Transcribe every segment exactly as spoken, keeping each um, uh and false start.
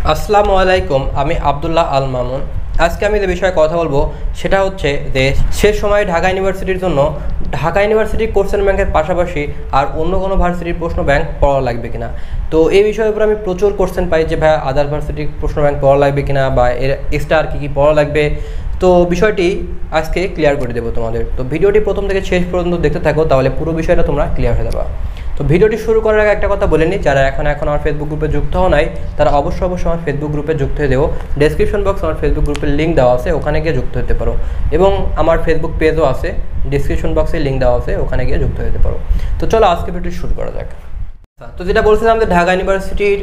আসসালামু আলাইকুম, আমি আব্দুল্লাহ আল মামুন। আজকে আমি যে বিষয়ে কথা বলবো সেটা হচ্ছে যে শেষ সময়ে ঢাকা ইউনিভার্সিটির জন্য ঢাকা ইউনিভার্সিটির কোশ্চেন ব্যাংকের পাশাপাশি আর অন্য কোনো ভার্সিটির প্রশ্ন ব্যাংক পড়া লাগবে কিনা। তো এই বিষয়ের উপর আমি প্রচুর কোশ্চেন পাই যে ভাই আদার ভার্সিটির প্রশ্ন ব্যাংক পড়া লাগবে কিনা বা এর এক্সট্রা আর কী কী পড়া লাগবে। তো বিষয়টি আজকে ক্লিয়ার করে দেবো তোমাদের। তো ভিডিওটি প্রথম থেকে শেষ পর্যন্ত দেখতে থাকো, তাহলে পুরো বিষয়টা তোমরা ক্লিয়ার হয়ে যাবে। তো ভিডিওটি শুরু করার আগে একটা কথা বলে নিই, যারা এখন এখন আমার ফেসবুক গ্রুপে যুক্ত হও নাই তারা অবশ্যই অবশ্যই আমার ফেসবুক গ্রুপে যুক্ত হয়ে দেবো। ডেসক্রিপশন বক্স আমার ফেসবুক গ্রুপের লিঙ্ক দেওয়া আছে, ওখানে গিয়ে যুক্ত হতে পারো। এবং আমার ফেসবুক পেজও আছে, ডেসক্রিপশন বক্সে লিঙ্ক দেওয়া আছে, ওখানে গিয়ে যুক্ত হতে পারো। তো চলো আজকে ভিডিওটি শুরু করা যাক। তো যেটা বলছিলাম যে ঢাকা ইউনিভার্সিটির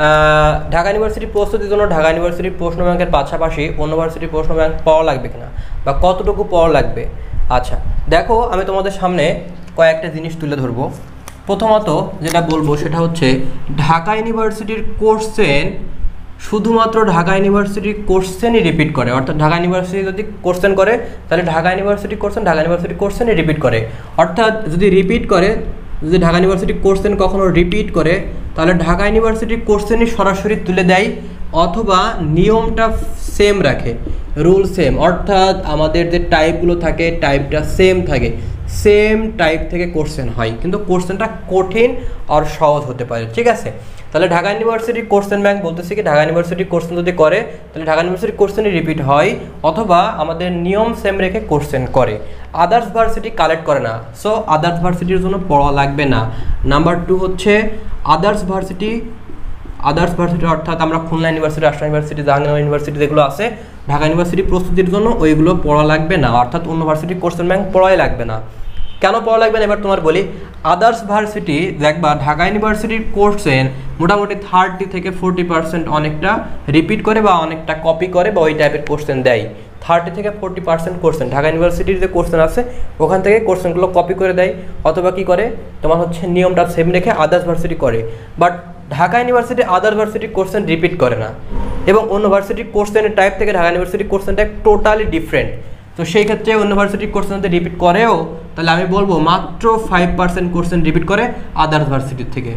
ঢাকা ইউনিভার্সিটির প্রস্তুতির জন্য ঢাকা ইউনিভার্সিটির প্রশ্ন ব্যাংকের পাশাপাশি অন্য ভার্সিটির প্রশ্ন ব্যাংক পাওয়া লাগবে কিনা বা কতটুকু পাওয়া লাগবে। আচ্ছা দেখো, আমি তোমাদের সামনে কয়েকটা জিনিস তুলে ধরবো। প্রথমত যেটা বলবো সেটা হচ্ছে ঢাকা ইউনিভার্সিটির কোশ্চেন শুধুমাত্র ঢাকা ইউনিভার্সিটির কোশ্চেনই রিপিট করে। অর্থাৎ ঢাকা ইউনিভার্সিটি যদি কোশ্চেন করে তাহলে Dhaka university question Dhaka university কোশ্চেনই রিপিট করে। অর্থাৎ যদি রিপিট করে, যদি ঢাকা ইউনিভার্সিটি কোশ্চেন কখনো রিপিট করে তাহলে ঢাকা ইউনিভার্সিটির কোশ্চেনই সরাসরি তুলে দেয়, অথবা নিয়মটা সেম রাখে, রুল সেম। অর্থাৎ আমাদের যে টাইপগুলো থাকে টাইপটা সেম থাকে, সেম টাইপ থেকে কোশ্চেন হয়, কিন্তু কোশ্চেনটা কঠিন আর সহজ হতে পারে। ঠিক আছে, তাহলে ঢাকা ইউনিভার্সিটির কোশ্চেন ব্যাংক বলতেছি কি ঢাকা ইউনিভার্সিটির কোশ্চেন যদি করে তাহলে ঢাকা ইউনিভার্সিটির কোশ্চেনই রিপিট হয়, অথবা আমাদের নিয়ম সেম রেখে কোশ্চেন করে। আদার্স ভার্সিটি কালেক্ট করে না, সো আদার্স ভার্সিটির জন্য পড়া লাগবে না। নাম্বার টু হচ্ছে আদার্স ভার্সিটি আদার্স ভার্সিটি অর্থাৎ আমরা Khulna university, Rajshahi university, Jahangirnagar university যেগুলো আছে ঢাকা ইউনিভার্সিটি প্রস্তুতির জন্য ওইগুলো পড়া লাগবে না। অর্থাৎ অন্য ভার্সিটির কোশ্চেন ব্যাংক পড়াই লাগবে না। কেন পড়া লাগবে না এবার তোমার বলি। আদার্স ভার্সিটি দেখবা ঢাকা ইউনিভার্সিটির কোশ্চেন মোটামুটি থার্টি থেকে ফোরটি পার্সেন্ট অনেকটা রিপিট করে বা অনেকটা কপি করে বা ওই টাইপের কোশ্চেন দেয়। থার্টি থেকে ফোরটি পার্সেন্ট কোশ্চেন ঢাকা ইউনিভার্সিটির যে কোশ্চেন আছে ওখান থেকে কোশ্চেনগুলো কপি করে দেয়, অথবা কি করে তোমার হচ্ছে নিয়মটা সেম রেখে আদার্স ভার্সিটি করে। বাট ঢাকা ইউনিভার্সিটি আদার ভার্সিটির কোশ্চেন রিপিট করে না, এবং অন্য ভার্সিটির কোশ্চেনের টাইপ থেকে ঢাকা ইউনিভার্সিটির কোশ্চেন টাইপ টোটালি ডিফারেন্ট। তো সেই ক্ষেত্রে অন্য ভার্সিটির কোশ্চেন যদি রিপিট করেও তাহলে আমি বলবো মাত্র ফাইভ পার্সেন্ট কোশ্চেন রিপিট করে আদার্স ভার্সিটির থেকে।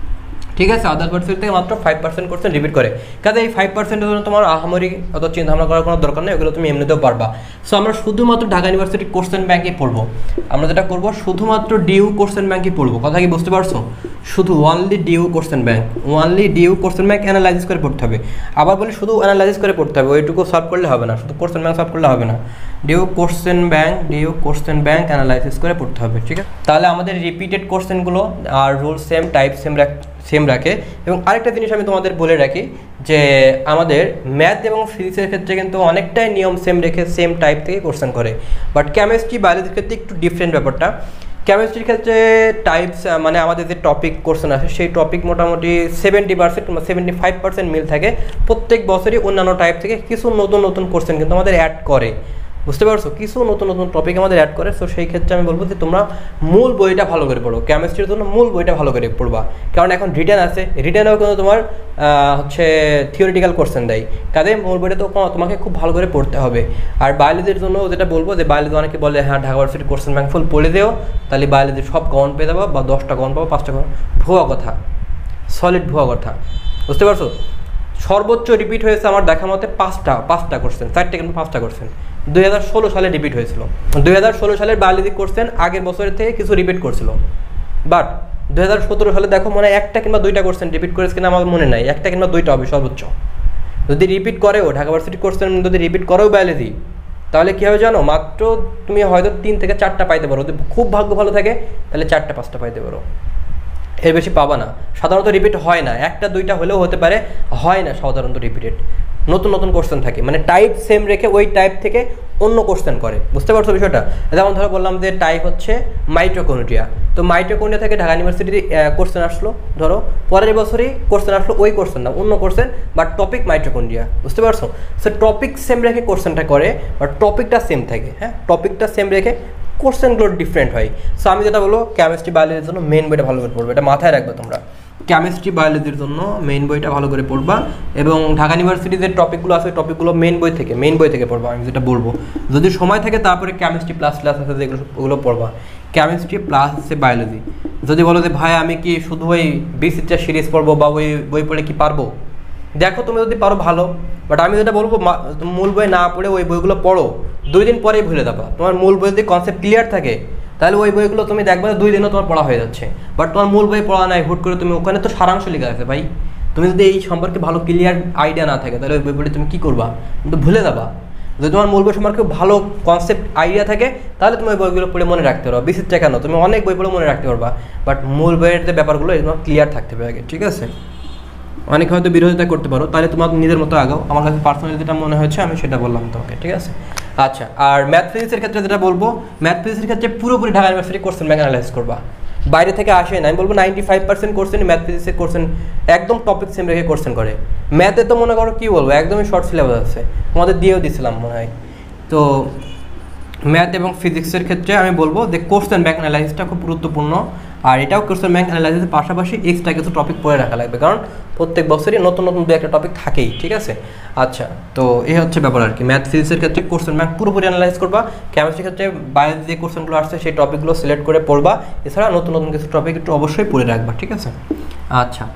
ঠিক আছে, আদার্স ভার্সিটি থেকে মাত্র ফাইভ পার্সেন্ট কোশ্চেন রিপিট করে। কাজে এই ফাইভ পার্সেন্টের জন্য তোমার আহামরি অত চিন্তা ভাবনা করার কোনো দরকার নেই, ওগুলো তুমি এমনিতেও পারবা। সো আমরা শুধুমাত্র ঢাকা ইউনিভার্সিটির কোশ্চেন ব্যাংকে পড়বো। আমরা যেটা করবো শুধুমাত্র ডিউ কোশ্চেন ব্যাংকে পড়বো। কথা কি বুঝতে পারছো? শুধু only DU question bank, only DU question bank analysis করে পড়তে হবে। আবার বলি শুধু অ্যানালাইসিস করে পড়তে হবে, ওইটুকু সলভ করলে হবে না, শুধু কোশ্চেন ব্যাংক সলভ করলে হবে না। DU question bank DU question bank analysis করে পড়তে হবে। ঠিক আছে, তাহলে আমাদের রিপিটেড কোশ্চেনগুলো আর rule same type same same রাখে। এবং আরেকটা জিনিস আমি তোমাদের বলে রাখি যে আমাদের ম্যাথ এবং ফিজিক্সের ক্ষেত্রে কিন্তু অনেকটাই নিয়ম সেম রেখে সেম টাইপ থেকে কোশ্চেন করে। বাট কেমিস্ট্রি বায়োলজির ক্ষেত্রে একটু ডিফারেন্ট ব্যাপারটা। কেমিস্ট্রির ক্ষেত্রে টাইপস মানে আমাদের যে টপিক কোশ্চেন আছে সেই টপিক মোটামুটি সেভেন্টি পার্সেন্ট কিংবা সেভেন্টি ফাইভ পার্সেন্ট মিল থাকে। প্রত্যেক বছরই অন্যান্য টাইপ থেকে কিছু নতুন নতুন কোশ্চেন কিন্তু আমাদের অ্যাড করে। বুঝতে পারছো, কিছু নতুন নতুন টপিক আমাদের অ্যাড করে। সো সেই ক্ষেত্রে আমি বলবো যে তোমরা মূল বইটা ভালো করে পড়ো, কেমিস্ট্রির জন্য মূল বইটা ভালো করে পড়বা। কারণ এখন রিটেন আছে, রিটেনেও কিন্তু তোমার হচ্ছে থিওরিটিক্যাল কোশ্চেন দেয়। কাজে মূল বইটা তো তোমাকে খুব ভালো করে পড়তে হবে। আর বায়োলজির জন্য যেটা বলবো যে বায়োলজি অনেকে বলে হ্যাঁ Dhaka university question bank full পড়ে দেও তাহলে বায়োলজির সব গন পেয়ে যাবো বা দশটা গন পাবো, পাঁচটা গন। ভুয়া কথা, সলিড ভুয়া কথা। বুঝতে পারছো, সর্বোচ্চ রিপিট হয়েছে আমার দেখা মতে পাঁচটা পাঁচটা কোশ্চেন, চারটে কিন্তু পাঁচটা কোশ্চেন দুই হাজার ষোলো সালে রিপিট হয়েছিল। দুই হাজার ষোলো সালের বায়োলজি কোশ্চেন আগের বছরের থেকে কিছু রিপিট করছিল। বাট দুই হাজার সতেরো সালে দেখো মনে হয় একটা কিংবা দুইটা কোশ্চেন রিপিট করেছে কিনা আমার মনে নাই, একটা কিংবা দুইটা হবে সর্বোচ্চ। যদি রিপিট করেও ঢাকা ভার্সিটি কোশ্চেন যদি রিপিট করেও বায়োলজি তাহলে কী হবে জানো, মাত্র তুমি হয়তো তিন থেকে চারটা পাইতে পারো। যদি খুব ভাগ্য ভালো থাকে তাহলে চারটা পাঁচটা পাইতে পারো, এর বেশি পাবা না। সাধারণত রিপিট হয় না, একটা দুইটা হলেও হতে পারে, হয় না সাধারণত রিপিটেড। নতুন নতুন কোশ্চেন থাকে, মানে টাইপ সেম রেখে ওই টাইপ থেকে অন্য কোশ্চেন করে। বুঝতে পারছো বিষয়টা? যেমন ধরো বললাম যে টাইপ হচ্ছে মাইটোকন্ড্রিয়া, তো মাইটোকন্ড্রিয়া থেকে ঢাকা ইউনিভার্সিটির কোশ্চেন আসলো, ধরো পরের বছরই কোশ্চেন আসলো ওই কোশ্চেন না অন্য কোশ্চেন, বাট টপিক মাইটোকন্ড্রিয়া। বুঝতে পারছো? সো টপিক সেম রেখে কোশ্চেনটা করে, বাট টপিকটা সেম থাকে। হ্যাঁ, টপিকটা সেম রেখে কোশ্চেনগুলো ডিফারেন্ট হয়। সো আমি যেটা বলবো কেমিস্ট্রি বায়োলজির জন্য মেন বইটা ভালো করে পড়বে, এটা মাথায় রাখবে তোমরা। কেমিস্ট্রি বায়োলজির জন্য মেইন বইটা ভালো করে পড়বা, এবং ঢাকা ইউনিভার্সিটির যে টপিকগুলো আছে ওই টপিকগুলো মেইন বই থেকে মেইন বই থেকে পড়বা। আমি যেটা বলবো যদি সময় থাকে তারপরে কেমিস্ট্রি প্লাস ক্লাস আছে যেগুলো ওগুলো পড়বা। কেমিস্ট্রি প্লাস হচ্ছে বায়োলজি। যদি বলো যে ভাই আমি কি শুধু ওই বিসিটা সিরিজ পড়বো বা ওই বই পড়ে কি পারবো, দেখো তুমি যদি পারো ভালো, বাট আমি যেটা বলবো মূল বই না পড়ে ওই বইগুলো পড়ো, দুই দিন পরেই ভুলে যাবা। তোমার মূল বই যদি কনসেপ্ট ক্লিয়ার থাকে তাহলে ওই বইগুলো তুমি দেখবে দুই দিনও তোমার পড়া হয়ে যাচ্ছে। বাট তোমার মূল বই পড়া নাই, হুট করে তুমি ওখানে তো সারাংশ লেখা আছে ভাই, তুমি যদি এই সম্পর্কে ভালো ক্লিয়ার আইডিয়া না থাকে তাহলে ওই বই পড়ে তুমি কী করবা, কিন্তু ভুলে যাবা। যদি তোমার মূল বই সম্পর্কে ভালো কনসেপ্ট আইডিয়া থাকে তাহলে তুমি ওই বইগুলো পড়ে মনে রাখতে পারবা, বিচিত্রা কেন তুমি অনেক বই পড়ে মনে রাখতে পারবা, বাট মূল বইয়ের যে ব্যাপারগুলো এগুলো ক্লিয়ার থাকতে হবে আগে, ঠিক আছে। অনেক হয়তো বিরোধিতা করতে পারো, তাহলে তোমার নিজের মতো আগাও, আমার কাছে পার্সোনালি যেটা মনে হয়েছে আমি সেটা বললাম তোমাকে, ঠিক আছে। আচ্ছা, আর ম্যাথ ফিজিক্সের ক্ষেত্রে যেটা বলবো, ম্যাথ ফিজিক্সের ক্ষেত্রে পুরোপুরি Dhaka university question bank analyse করবা, বাইরে থেকে আসে না। আমি বলবো ninety five percent question math ফিজিক্সের কোশ্চেন একদম টপিক সেম রেখে কোশ্চেন করে। ম্যাথে তো মনে করো কী বলবো, একদমই শর্ট সিলেবাস আছে, তোমাদের দিয়েও দিয়েছিলাম মনে হয়। তো ম্যাথ এবং ফিজিক্সের ক্ষেত্রে আমি বলবো যে কোশ্চেন ব্যাংক অ্যানালাইসিসটা খুব গুরুত্বপূর্ণ, আর এটাও কোশ্চেন ব্যাংক অ্যানালাইসিসের পাশাপাশি এক্সট্রা কিছু টপিক পড়ে রাখা লাগবে, কারণ প্রত্যেক বছরই নতুন নতুন দু একটা টপিক থাকেই, ঠিক আছে। আচ্ছা, তো এই হচ্ছে ব্যাপার আর কি। ম্যাথ ফিজিক্সের ক্ষেত্রে কোশ্চেন ব্যাংক পুরোপুরি অ্যানালাইজ করবা, কেমিস্ট্রির ক্ষেত্রে বাইরে যে কোশ্চেনগুলো আসছে সেই টপিকগুলো সিলেক্ট করে পড়বা, এছাড়া নতুন নতুন কিছু টপিক একটু অবশ্যই পড়ে রাখবা, ঠিক আছে। আচ্ছা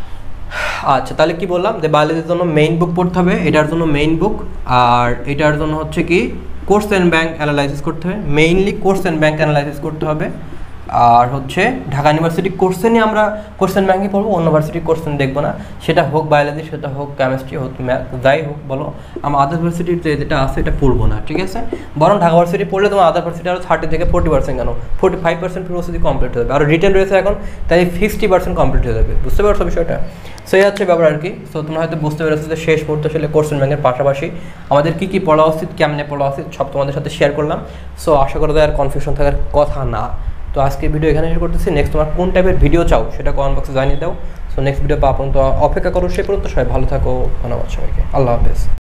আচ্ছা তাহলে কি বললাম যে বায়োলজির জন্য মেইন বুক পড়তে হবে, এটার জন্য মেইন বুক, আর এটার জন্য হচ্ছে কি কোশ্চেন ব্যাংক অ্যানালাইসিস করতে হবে, মেইনলি কোশ্চেন ব্যাংক অ্যানালাইসিস করতে হবে। আর হচ্ছে ঢাকা ইউনিভার্সিটি কোশ্চেনই আমরা কোশ্চেন ব্যাংকে পড়বো, অন্য ভার্সিটির কোশ্চেন দেখবো না, সেটা হোক বায়োলজি, সেটা হোক কেমিস্ট্রি, হোক ম্যাথ, যাই হোক বলো, আমার আদার ভার্সিটির যে যেটা আছে এটা পড়বো না, ঠিক আছে। বরং ঢাকা ভার্সিটি পড়লে তোমার আদার ভার্সিটি আরও থার্টি থেকে ফোর্টি পার্সেন্ট কেন ফোর্টি ফাইভ পার্সেন্ট প্রস্তুতি কমপ্লিট হয়ে যাবে, আর রিটেন রয়েছে এখন, তাই ফিফটি পার্সেন্ট কমপ্লিট হয়ে যাবে, বুঝতে পারছো বিষয়টা। সো এই হচ্ছে ব্যাপার আর কি। সো তোমরা হয়তো বুঝতে পেরেছো যে শেষ মুহূর্তে আসলে কোশ্চেন ব্যাংকের পাশাপাশি আমাদের কী কী পড়া উচিত, কেমনে পড়া উচিত, সব তোমাদের সাথে শেয়ার করলাম। সো আশা করা যায় আর কনফিউশন থাকার কথা না। তো আজকে ভিডিও এখানে শেয়ার করতেছি, নেক্সট তোমার কোন টাইপের ভিডিও চাও সেটা কমেন্ট বক্সে জানিয়ে দাও। সো নেক্সট ভিডিও পাওয়া পর্যন্ত অপেক্ষা করো, সে পর্যন্ত সবাই ভালো থাকো, ধন্যবাদ সবাইকে, আল্লাহ হাফেজ।